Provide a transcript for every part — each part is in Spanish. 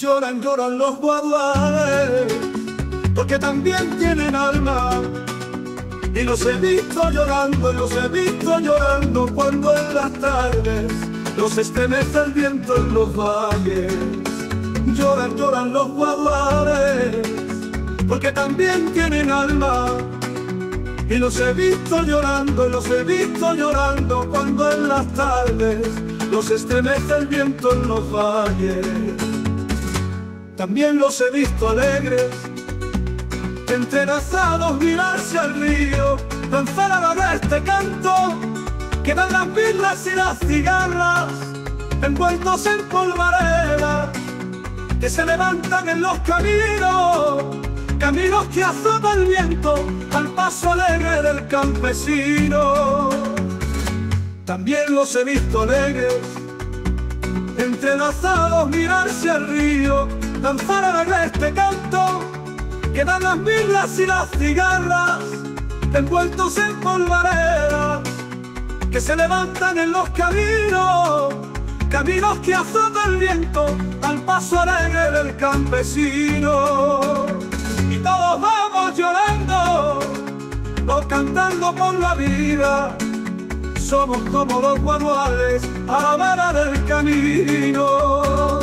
Lloran, lloran los guaduales, porque también tienen alma. Y los he visto llorando, los he visto llorando cuando en las tardes los estremece el viento en los valles. Lloran, lloran los guaduales, porque también tienen alma. Y los he visto llorando, y los he visto llorando cuando en las tardes los estremece el viento en los valles. También los he visto alegres, entrelazados mirarse al río, danzar a la vez este canto, que dan las birras y las cigarras, envueltos en polvareda, que se levantan en los caminos, caminos que azota el viento al paso alegre del campesino. También los he visto alegres, entrelazados mirarse al río, danzar a la este canto, que dan las birras y las cigarras, envueltos en polvareda, que se levantan en los caminos, caminos que azota el viento al paso alegre del campesino. Y todos vamos llorando o cantando por la vida, somos como los guaduales a la vera del camino.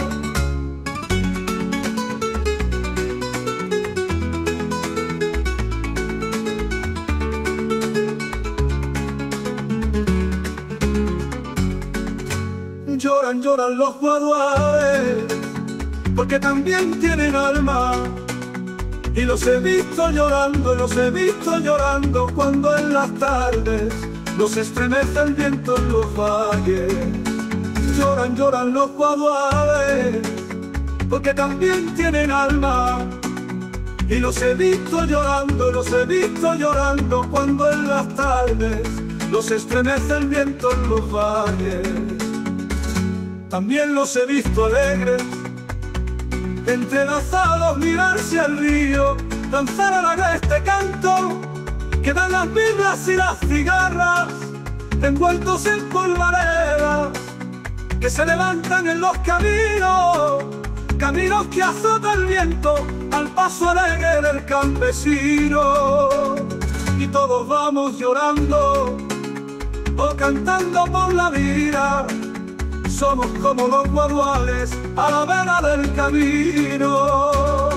Lloran, lloran los guaduales, porque también tienen alma. Y los he visto llorando, y los he visto llorando cuando en las tardes los estremece el viento en los valles. Lloran, lloran los guaduales, porque también tienen alma. Y los he visto llorando, y los he visto llorando cuando en las tardes los estremece el viento en los valles. También los he visto alegres, entrelazados mirarse al río, danzar a la este canto, que dan las birras y las cigarras, envueltos en polvareda, que se levantan en los caminos, caminos que azota el viento al paso alegre del campesino. Y todos vamos llorando o cantando por la vida, somos como los guaduales a la vera del camino.